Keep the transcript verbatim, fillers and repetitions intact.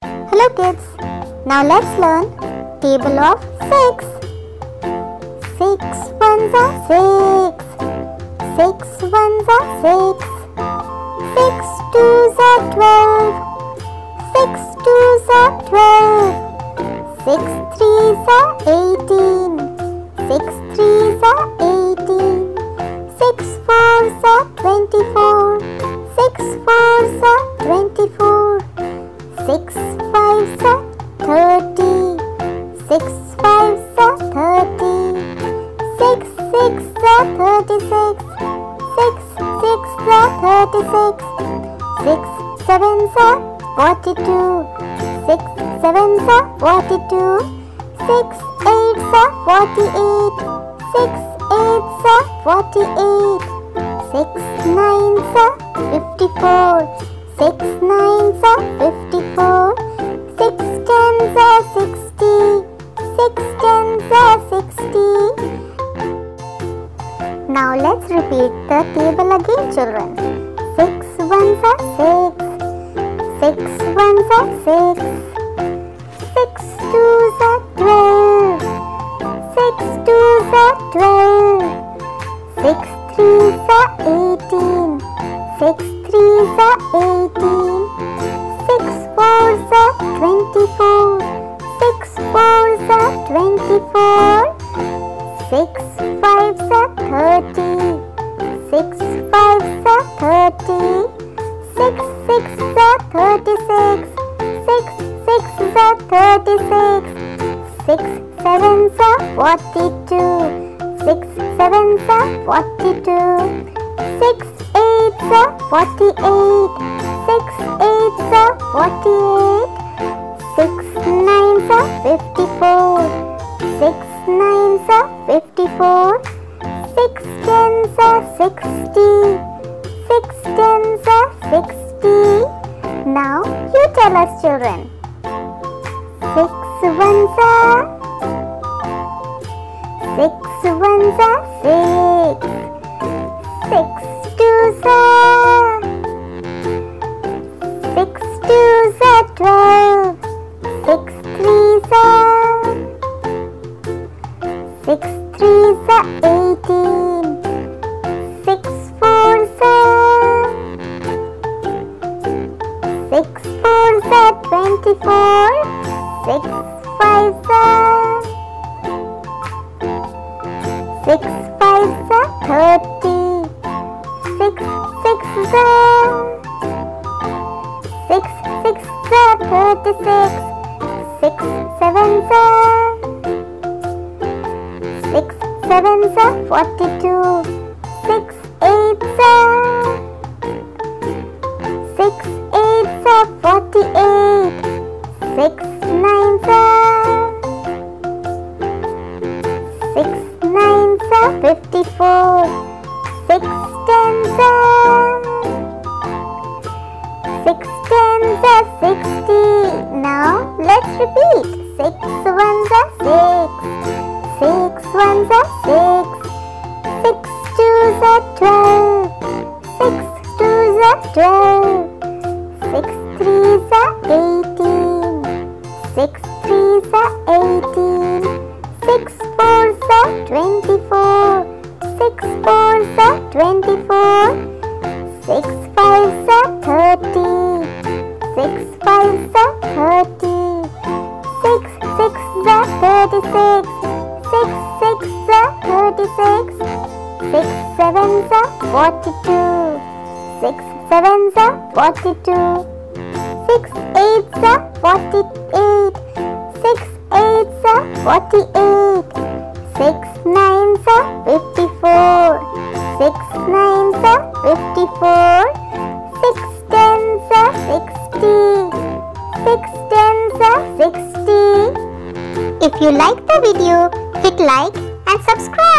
Hello kids, now let's learn table of six. Six ones are six. Six ones are six. Six twos are twelve. Six twos are twelve. Six threes are eighteen. Six threes are eighteen. Six fours are twenty-four. Six fours are twenty-four. Six fives are thirty. Six fives are thirty. Six six are thirty-six. Six six are thirty-six. Six sevens are forty-two. Six sevens are forty-two. Six eights are forty-eight. Six eights are forty-eight. Six nines are fifty-four. Six nines are fifty-four. Six tens are sixty. Six tens are sixty. Now let's repeat the table again, children. Six ones are six. Six ones are six. Six twos are twelve. Six twos are twelve. Six threes are eighteen. Six threes are eighteen. Six fours are twenty-four. Six fours are twenty-four. Six fives are thirty. Six fives are thirty. Six sixes are thirty-six. Six sixes are thirty-six. Six sevens are forty-two. Six sevens are forty-two. Six eights are forty-eight. Six eights are forty-eight. Six nines are fifty-four. Six nines are fifty-four. Six tens are sixty. Six tens are sixty. Now you tell us, children. Six ones are Six ones are six. Six twos are Six twos are twelve. Six threes are Six threes are eighteen. Six fours are Six fours are twenty-four. Six fives are Six fives are thirty. Six sixes are Six sixes are thirty-six. Six sevens are Six sevens are forty-two. Six eights are Six eights are forty-eight. Six nines are Six nines are fifty-four. Six tens are Six tens are sixty. Now let's repeat. Six ones are six. Six ones are six. Six twos are twelve. Six twos are twelve. Six threes are eighteen. Six threes are eighteen. Six fours are twenty-four. Six fours are twenty-four. Six fives are thirty. Six fives are thirty. Six sixes are thirty-six. Six sixes are thirty-six. Six sevens are forty-two. Six sevens are forty-two. Six eights are forty-eight. Six eights are forty-eight. Six nines are fifty-four. Six nines are fifty-four. Six tens are sixty. Six tens are sixty. If you like the video, hit like and subscribe.